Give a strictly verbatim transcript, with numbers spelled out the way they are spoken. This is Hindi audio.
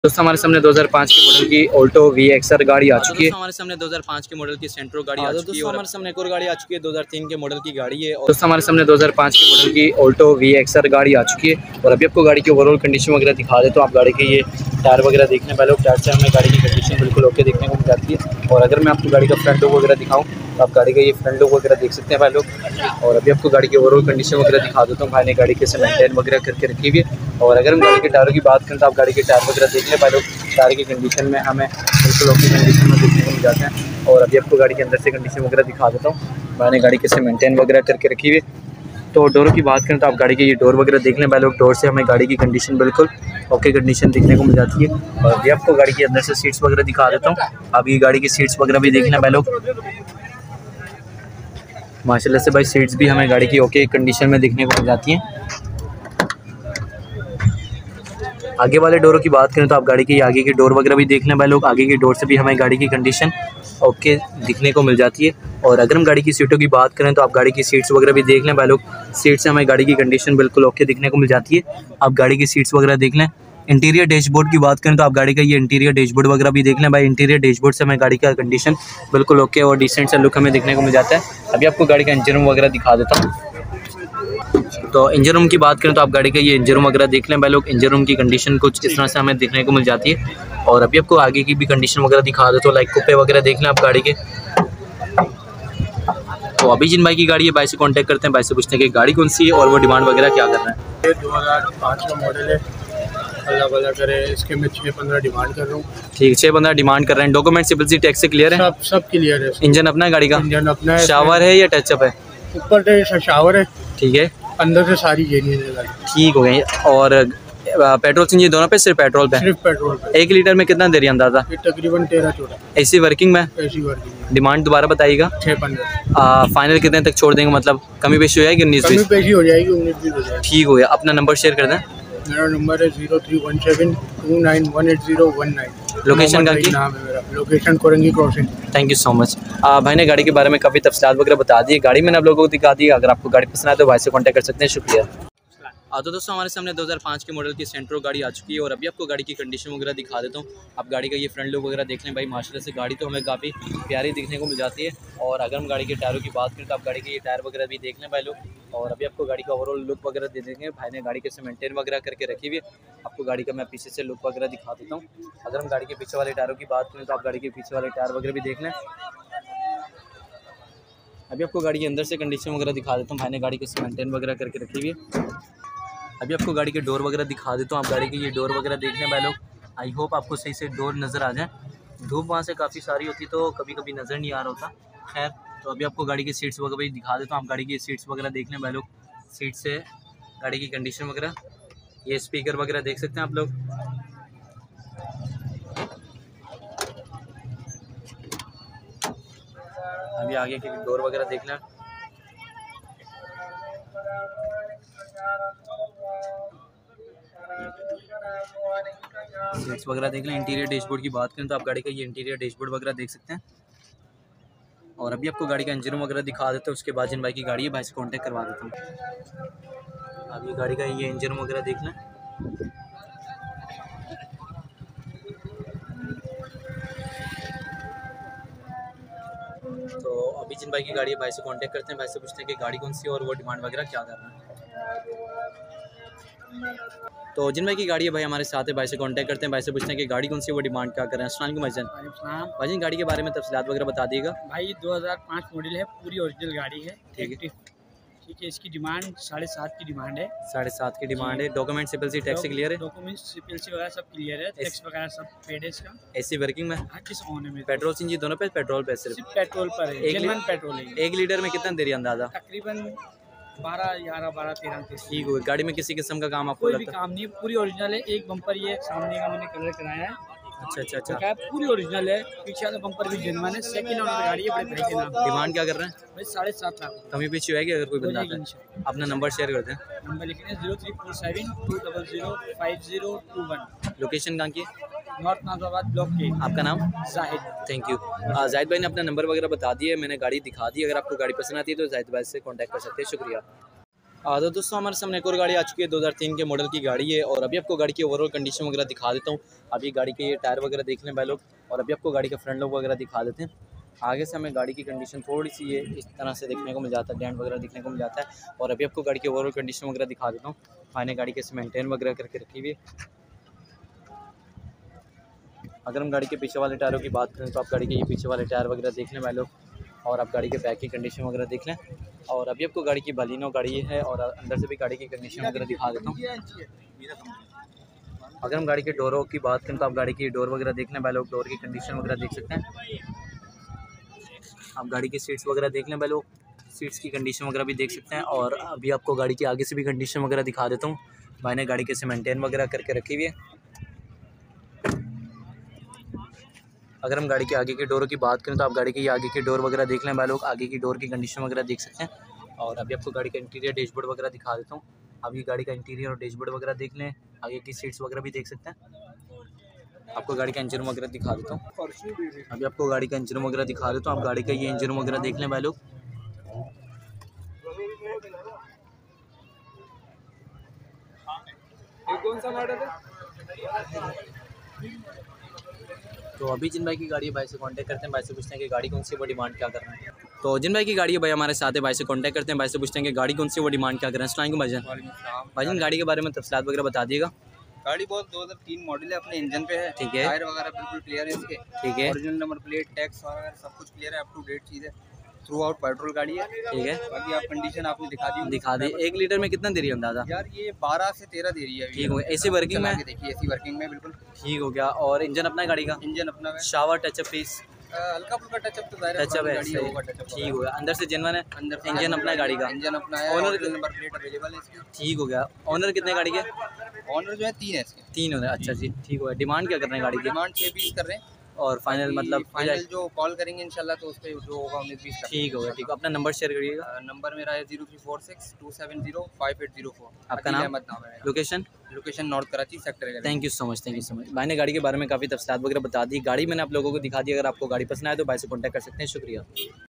दोस्तों हमारे सामने दो हज़ार पाँच के मॉडल की ऑल्टो वी एक्स आर गाड़ी आ चुकी है। हमारे सामने दो हज़ार पाँच के मॉडल की सेंट्रो गाड़ी आ चुकी है। और हमारे सामने एक और गाड़ी आ चुकी है, दो हज़ार तीन के मॉडल की गाड़ी है। दोस्तों हमारे सामने दो हज़ार पाँच के मॉडल की ऑल्टो वी एक्स आर गाड़ी आ चुकी है। और अभी आपको गाड़ी की ओवरऑल कंडीशन वगैरह दिखा दे तो आप गाड़ी के ये टायर वगैरह देखने पहले टायर से हमें गाड़ी की कंडीशन बिल्कुल ओके देखने को मिल जाती है। और अगर मैं आपको गाड़ी का फ्रंट लुक वगैरह दिखाऊँ तो आप गाड़ी का ये फ्रंट लुक वगैरह देख सकते हैं भाई लोग। और अभी आपको गाड़ी की ओवरऑल कंडीशन वगैरह दिखा देता हूँ। भाई ने गाड़ी कैसे मेंटेन वगैरह करके रखी हुई है। और अगर हम गाड़ी के टायरों की बात करें तो आप गाड़ी के टायर वगैरह देख लें भाई लोग। टायर की कंडीशन में हमें बिल्कुल ओके कंडीशन में देखने को मिल जाते हैं। और अभी आपको गाड़ी के अंदर से कंडीशन वगैरह दिखा देता हूँ। मैंने गाड़ी कैसे मेंटेन वगैरह करके रखी हुई है। तो डोरों की बात करें तो आप गाड़ी के ये डोर वगैरह देख लें भाई लोग। डोर से हमें गाड़ी की कंडीशन बिल्कुल ओके कंडीशन देखने को मिल जाती है। और अभी आपको गाड़ी के अंदर से सीट्स वगैरह दिखा देता हूँ। आप ये गाड़ी की सीट्स वगैरह भी देख लें भाई लोग। माशाल्लाह से भाई सीट्स भी हमें गाड़ी की ओके कंडीशन में देखने को मिल जाती हैं। आगे वाले डोरों की बात करें तो आप गाड़ी के आगे के डोर वगैरह भी देख लें भाई लोग। आगे के डोर से भी हमें गाड़ी की कंडीशन ओके दिखने को मिल जाती है। और अगर हम गाड़ी की सीटों की बात करें तो आप गाड़ी की सीट्स वगैरह भी देख लें भाई लोग। सीट से हमें गाड़ी की कंडीशन बिल्कुल ओके दिखने को मिल जाती है। आप गाड़ी की सीट्स वगैरह देख लें। इंटीरियर डैशबोर्ड की बात करें तो आप गाड़ी का ये इंटीरियर डैशबोर्ड वगैरह भी देख लें भाई। इंटीरियर डैशबोर्ड से हमें गाड़ी का कंडीशन बिल्कुल ओके और डिसेंट सा लुक हमें देखने को मिल जाता है। अभी आपको गाड़ी का इंजन रूम वगैरह दिखा देता हूँ। तो इंजन रूम की बात करें तो आप गाड़ी का ये इंजन रूम वगैरह देख लें भाई लोग। इंजन रूम की कंडीशन कुछ इस तरह से हमें देखने को मिल जाती है। और अभी आपको आगे की भी कंडीशन वगैरह दिखा दे तो लाइक कुप्पे वगैरह देख लें आप गाड़ी के। तो अभी जिन भाई की गाड़ी है भाई से कांटेक्ट करते हैं, भाई से पूछते हैं कि गाड़ी कौन सी है और वो डिमांड वगैरह क्या कर रहे हैं। ये दो हज़ार पाँच का मॉडल है, अल्लाह भला करे। इसके मैं छः पंद्रह डिमांड कर रहा हूँ। ठीक, छः पंद्रह डिमांड कर रहे हैं। डॉक्यूमेंट सिविल सी टैक्स से क्लियर है? सब सब क्लियर है। इंजन अपना है गाड़ी का? इंजन अपना है। शावर है या टचअप है? ऊपर से शावर है, ठीक है। अंदर से सारी जेन्युइन है गाड़ी। ठीक हो गई। और पेट्रोल सीएनजी दोनों पे? सिर्फ पेट्रोल पे? सिर्फ पेट्रोल पे। एक लीटर में कितना दे रही है अंदाजा? ये तकरीबन तेरह चौदह। एसी वर्किंग में? एसी वर्किंग में। डिमांड दोबारा बताइएगा। छः पंद्रह। फाइनल कितने तक छोड़ देंगे, मतलब कमी पेशी हो जाएगी? उन्नीस कमी पेशी हो जाएगी, उन्नीस बीस हो जाएगी। ठीक हो गया। अपना नंबर शेयर कर दें। मेरा नंबर है zero three one seven two nine one eight zero one nine. Location का नाम है मेरा। Location Korangi crossing. Thank you so much. भाई ने गाड़ी के बारे में काफ़ी तफसीलात वगैरह बता दी। गाड़ी मैंने आप लोगों को दिखा दी। अगर आपको गाड़ी पसंद आए तो भाई से कॉन्टैक्ट कर सकते हैं। शुक्रिया। तो दोस्तों हमारे सामने दो हज़ार पाँच के मॉडल की सेंट्रो गाड़ी आ चुकी है। और अभी आपको गाड़ी की कंडीशन वगैरह दिखा देता हूँ। आप गाड़ी का ये फ्रंट लुक वगैरह देख लें भाई। माशाल्लाह से गाड़ी तो हमें काफ़ी प्यारी दिखने को मिल जाती है। और अगर हम गाड़ी के टायरों की बात करें तो आप गाड़ी के ये टायर वगैरह भी देख लें भाई लोग। और अभी आपको गाड़ी का ओवरऑल लुक वगैरह दे देंगे। भाई ने गाड़ी कैसे मेंटेन वगैरह करके रखी हुई है। आपको गाड़ी का मैं पीछे से लुक वगैरह दिखा देता हूँ। अगर हम गाड़ी के पीछे वाले टायरों की बात करें तो आप गाड़ी के पीछे वाले टायर वगैरह भी देख लें। अभी आपको गाड़ी के अंदर से कंडीशन वगैरह दिखा देता हूँ। भाई ने गाड़ी कैसे मेंटेन वगैरह करके रखी हुई है। अभी आपको गाड़ी के डोर वगैरह दिखा देता हूँ। आप गाड़ी के ये डोर वगैरह देख लें भाई लोग। आई होप आपको सही से डोर नज़र आ जाए। धूप वहाँ से काफ़ी सारी होती तो कभी कभी नज़र नहीं आ रहा होता। खैर, तो अभी आपको गाड़ी की सीट्स वगैरह भी दिखा देता हूँ। आप गाड़ी की सीट्स वगैरह देख लें भाई लोग। सीट से गाड़ी की कंडीशन वगैरह, ये स्पीकर वगैरह देख सकते हैं आप लोग। अभी आगे के डोर वगैरह देख लें। सीट्स वगैरह देख लें। इंटीरियर डैशबोर्ड की बात करें तो आप गाड़ी का ये इंटीरियर डैशबोर्ड वगैरह देख सकते हैं। और अभी आपको गाड़ी का इंजन वगैरह दिखा देते हैं। उसके बाद जिन भाई की गाड़ी है भाई से कांटेक्ट करवा देता हूँ। अब ये गाड़ी का ये इंजन वगैरह देख लें। तो अभी जिन भाई की गाड़ी है भाई से कांटेक्ट करते हैं। भाई से पूछते हैं कि गाड़ी कौन सी है और वो डिमांड वगैरह क्या कर रहे हैं। तो जिन भाई की गाड़ी है भाई हमारे साथ है, भाई से कांटेक्ट करते हैं। भाई से पूछते हैं कि गाड़ी कौन सी है वो डिमांड क्या कर रहे हैं। अस्सलाम वालेकुम भाईजान। भाईजान गाड़ी के बारे में तफसीलात वगैरह बता दिएगा। भाई दो हज़ार पाँच मॉडल है, पूरी ओरिजिनल गाड़ी है। ठीक है, ठीक है। इसकी डिमांड साढ़े सात की डिमांड है। साढ़े सात की डिमांड है। Document civil C tax clear है? डॉक्यूमेंट सिविल सी वगैरह सब क्लियर है। टैक्स वगैरह सब पेड है इसका। एसी वर्किंग में? हाँ, किस होने में। पेट्रोल सीएनजी दोनों पे? पेट्रोल पे सिर्फ? सिर्फ पेट्रोल पर है। जेन्युइन पेट्रोल है। एक लीटर में कितना दे रही है अंदाजा? तकरीबन बारह ग्यारह बारह तेरह। ठीक हो। गाड़ी में किसी किस्म का काम आपको कोई भी लगता है? काम नहीं है, पूरी ओरिजिनल है। एक बम्पर ये सामने का मैंने कलर कराया है। अच्छा अच्छा अच्छा। है, पूरी ओरिजिनल है। पीछे वाला बम्पर भी जेन्युइन है। सेकंड ओनर गाड़ी है, बड़े भाई के नाम। डिमांड क्या कर रहे हैं भाई साढ़े सात लाख। कमी पीछे होगी अगर कोई बंदा आता है? अपना नंबर शेयर कर दें। नंबर लिखिए zero three four seven two double zero five zero two one. Location कहाँ की? नॉर्थ नाजाबाद ब्लॉक के। आपका नाम? जाहिद। Thank you. जाहिद भाई ने अपना नंबर वगैरह बता दिया है। मैंने गाड़ी दिखा दी। अगर आपको गाड़ी पसंद आती है तो जाहिद भाई से कांटेक्ट कर सकते हैं। शुक्रिया। आ, तो दोस्तों हमारे सामने एक और गाड़ी आ चुकी है, दो हज़ार तीन के मॉडल की गाड़ी है। और अभी आपको गाड़ी की ओवरऑल कंडीशन वगैरह दिखा देता हूँ। अभी गाड़ी के ये टायर वगैरह देख लें भाई लोग, और अभी आपको गाड़ी का फ्रंट लुक वगैरह दिखा देते हैं। आगे से हमें गाड़ी की कंडीशन थोड़ी सी ये इस तरह से देखने को मिल जाता है, डेंट वगैरह देखने को मिल जाता है। और अभी आपको गाड़ी की ओवरऑल कंडीशन वगैरह दिखा देता हूँ। मैंने गाड़ी कैसे मेंटेन वगैरह करके रखी हुई है। अगर हम गाड़ी के पीछे वाले टायरों की बात करें तो आप गाड़ी के ये पीछे वाले टायर वगैरह देख लें भाई लोग, और आप गाड़ी के बैक की कंडीशन वगैरह देख लें। और अभी आपको गाड़ी की बलिनो गाड़ी है, और अंदर से भी गाड़ी की कंडीशन वगैरह दिखा देता हूँ। अगर हम गाड़ी के डोरों की बात करें तो आप गाड़ी की डोर वगैरह देख लें भाई लोग, डोर की कंडीशन वगैरह देख सकते हैं। आप गाड़ी की सीट्स वगैरह देख लें भाई लोग, सीट्स की कंडीशन वगैरह भी देख सकते हैं। और अभी आपको गाड़ी की आगे से भी कंडीशन वगैरह दिखा देता हूँ। मैंने गाड़ी कैसे मेंटेन वगैरह करके रखी हुई है। अगर हम गाड़ी के आगे के डोरों की बात करें तो आप गाड़ी के आगे के डोर वगैरह देख लें भाई लोग, आगे की डोर की कंडीशन वगैरह देख सकते हैं। और अभी आपको गाड़ी का इंटीरियर डैशबोर्ड वगैरह दिखा देता हूँ। अभी गाड़ी का इंटीरियर और डैशबोर्ड वगैरह देख लें, आगे की सीट्स वगैरह भी देख सकते हैं। आपको गाड़ी का इंजन वगैरह दिखा देता हूँ। अभी आपको गाड़ी का इंजन वगैरह दिखा देता हूँ। आप गाड़ी का ये इंजन वगैरह देख लें भाई लोग। कौन सा मॉडल है? तो अभी जिन भाई की गाड़ी है भाई से कांटेक्ट करते हैं, भाई से पूछते हैं कि गाड़ी कौन सी, वो डिमांड क्या कर रहे हैं। तो जिन भाई की गाड़ी है भाई हमारे साथ है, भाई से कांटेक्ट करते हैं, भाई से पूछते हैं कि गाड़ी कौन सी, वो डिमांड क्या कर रहे हैं। अस्सलाम वालेकुम भाईजान। भाईजान गाड़ी के बारे में तफसीलात वगैरह बता दिएगा। गाड़ी बहुत दो हज़ार तीन मॉडल है, अपने इंजन पे है। ठीक है। टायर वगैरह बिल्कुल क्लियर है इसके। ठीक है। ओरिजिनल नंबर प्लेट, टैक्स वगैरह सब कुछ क्लियर है, अप टू डेट चीज़ है। थ्रू आउट पेट्रोल गाड़ी है। ठीक है। बाकी आप कंडीशन आपने दिखा दी दिखा दे। एक लीटर में कितना दे रही है अंदाजा? यार ये बारह से तेरह दे रही है। ठीक हो गया। एसी वर्किंग में? देखिए एसी वर्किंग में बिल्कुल ठीक हो गया। और इंजन अपना है गाड़ी का? इंजन अपना है। Shower touch up piece? हल्का फुल्का टचअप तो जाहिर टचअप है। गाड़ी होगा टचअप। ठीक हो गया। अंदर से जेन्युइन है? अंदर से इंजन अपना है गाड़ी का? इंजन अपना है। Owner original number plate available है इसकी। ठीक हो गया। ऑनर कितने गाड़ी के? ऑनर जो है तीन है इसके। तीन हो गए। अच्छा जी ठीक हो गया। डिमांड क्या कर रहे हैं गाड़ी की? डिमांड छः बीस कर रहे हैं। और फाइनल मतलब फाइनल जो कॉल करेंगे इंशाल्लाह तो उस पर जो होगा उन्नीस बीस का। ठीक हो गया। ठीक है। अपना नंबर शेयर करिएगा। नंबर मेरा है zero three four six two seven zero five eight zero four. आपका नाम? नाम है। Location? Location north Karachi sector. Thank you so much. Thank you so much. भाई ने गाड़ी के बारे में काफ़ी तफसीलात वगैरह बता दी। गाड़ी मैंने आप लोगों को दिखा दी। अगर आपको गाड़ी पसंद आए तो भाई से कॉन्टैक्ट कर सकते हैं। शुक्रिया।